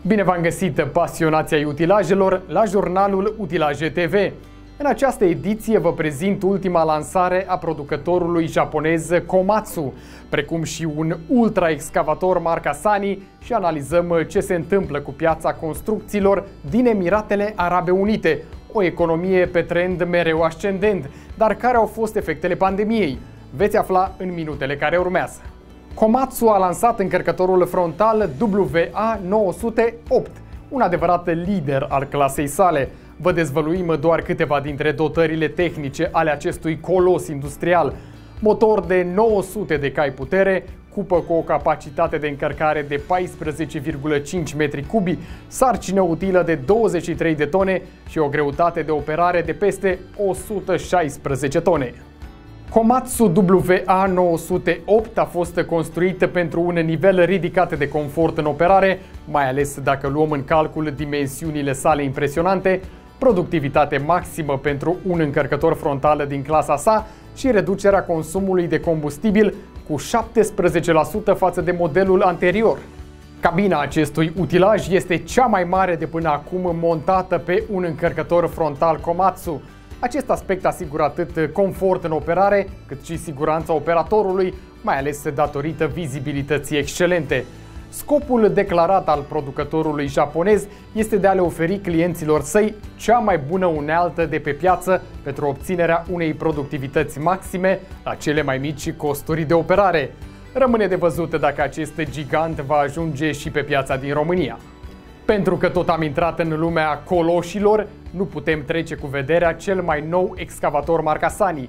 Bine v-am găsit, pasionații ai utilajelor, la jurnalul Utilaje TV. În această ediție vă prezint ultima lansare a producătorului japonez Komatsu, precum și un ultra-excavator marca Sany și analizăm ce se întâmplă cu piața construcțiilor din Emiratele Arabe Unite, o economie pe trend mereu ascendent, dar care au fost efectele pandemiei. Veți afla în minutele care urmează. Komatsu a lansat încărcătorul frontal WA908, un adevărat lider al clasei sale. Vă dezvăluim doar câteva dintre dotările tehnice ale acestui colos industrial. Motor de 900 de cai putere, cupă cu o capacitate de încărcare de 14,5 metri cubi, sarcină utilă de 23 de tone și o greutate de operare de peste 116 tone. Komatsu WA908 a fost construită pentru un nivel ridicat de confort în operare, mai ales dacă luăm în calcul dimensiunile sale impresionante, productivitate maximă pentru un încărcător frontal din clasa sa și reducerea consumului de combustibil cu 17% față de modelul anterior. Cabina acestui utilaj este cea mai mare de până acum montată pe un încărcător frontal Komatsu. Acest aspect asigură atât confort în operare, cât și siguranța operatorului, mai ales datorită vizibilității excelente. Scopul declarat al producătorului japonez este de a le oferi clienților săi cea mai bună unealtă de pe piață pentru obținerea unei productivități maxime la cele mai mici costuri de operare. Rămâne de văzut dacă acest gigant va ajunge și pe piața din România. Pentru că tot am intrat în lumea coloșilor, nu putem trece cu vederea cel mai nou excavator marca Sany,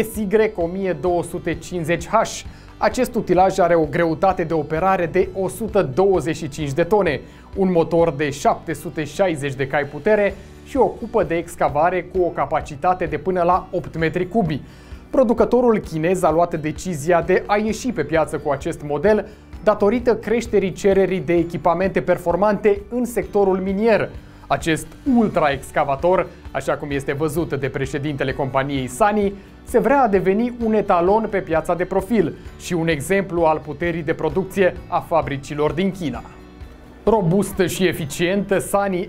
SY1250H. Acest utilaj are o greutate de operare de 125 de tone, un motor de 760 de cai putere și o cupă de excavare cu o capacitate de până la 8 metri cubi. Producătorul chinez a luat decizia de a ieși pe piață cu acest model datorită creșterii cererii de echipamente performante în sectorul minier. Acest ultra-excavator, așa cum este văzut de președintele companiei Sany, se vrea a deveni un etalon pe piața de profil și un exemplu al puterii de producție a fabricilor din China. Robust și eficient, Sany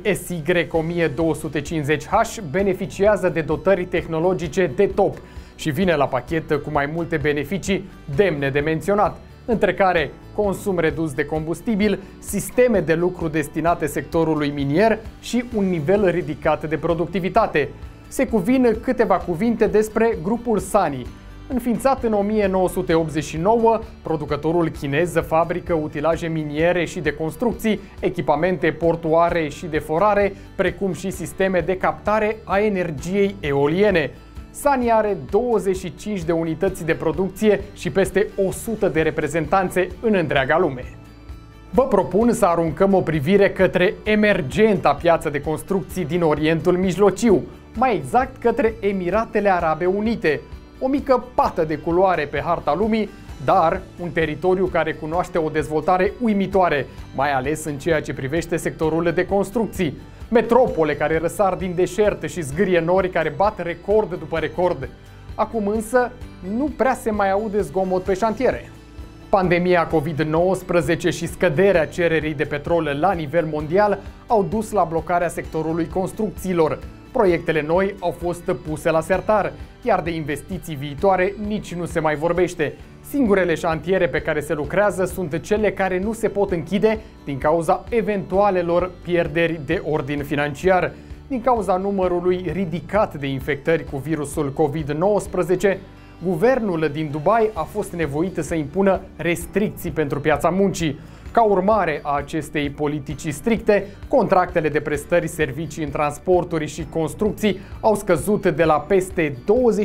SY1250H beneficiază de dotări tehnologice de top și vine la pachet cu mai multe beneficii demne de menționat, între care consum redus de combustibil, sisteme de lucru destinate sectorului minier și un nivel ridicat de productivitate. Se cuvin câteva cuvinte despre grupul Sany. Înființat în 1989, producătorul chinez fabrică utilaje miniere și de construcții, echipamente portuare și de forare, precum și sisteme de captare a energiei eoliene. Sany are 25 de unități de producție și peste 100 de reprezentanțe în întreaga lume. Vă propun să aruncăm o privire către emergenta piață de construcții din Orientul Mijlociu, mai exact către Emiratele Arabe Unite, o mică pată de culoare pe harta lumii, dar un teritoriu care cunoaște o dezvoltare uimitoare, mai ales în ceea ce privește sectorul de construcții. Metropole care răsar din deșert și zgârie nori care bat record după record. Acum însă nu prea se mai aude zgomot pe șantiere. Pandemia COVID-19 și scăderea cererii de petrol la nivel mondial au dus la blocarea sectorului construcțiilor. Proiectele noi au fost puse la sertar, iar de investiții viitoare nici nu se mai vorbește. Singurele șantiere pe care se lucrează sunt cele care nu se pot închide din cauza eventualelor pierderi de ordin financiar. Din cauza numărului ridicat de infectări cu virusul COVID-19, guvernul din Dubai a fost nevoit să impună restricții pentru piața muncii. Ca urmare a acestei politici stricte, contractele de prestări, servicii în transporturi și construcții au scăzut de la peste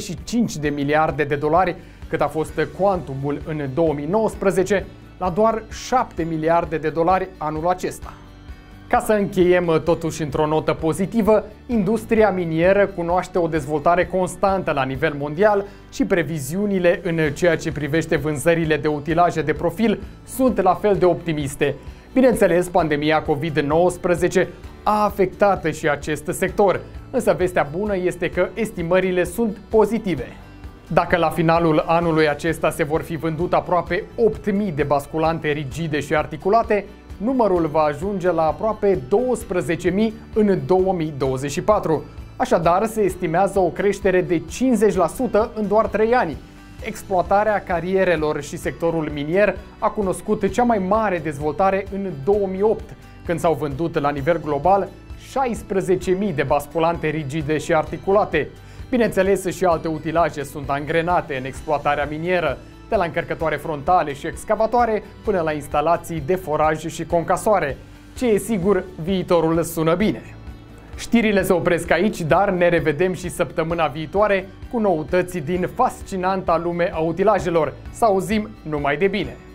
25 de miliarde de dolari, cât a fost cuantumul în 2019, la doar 7 miliarde de dolari anul acesta. Ca să încheiem totuși într-o notă pozitivă, industria minieră cunoaște o dezvoltare constantă la nivel mondial și previziunile în ceea ce privește vânzările de utilaje de profil sunt la fel de optimiste. Bineînțeles, pandemia COVID-19 a afectat și acest sector, însă vestea bună este că estimările sunt pozitive. Dacă la finalul anului acesta se vor fi vândut aproape 8.000 de basculante rigide și articulate, numărul va ajunge la aproape 12.000 în 2024. Așadar, se estimează o creștere de 50% în doar 3 ani. Exploatarea carierelor și sectorul minier a cunoscut cea mai mare dezvoltare în 2008, când s-au vândut la nivel global 16.000 de basculante rigide și articulate. Bineînțeles, și alte utilaje sunt angrenate în exploatarea minieră, de la încărcătoare frontale și excavatoare până la instalații de foraj și concasoare. Ce e sigur, viitorul sună bine. Știrile se opresc aici, dar ne revedem și săptămâna viitoare cu noutăți din fascinanta lume a utilajelor. Să auzim numai de bine!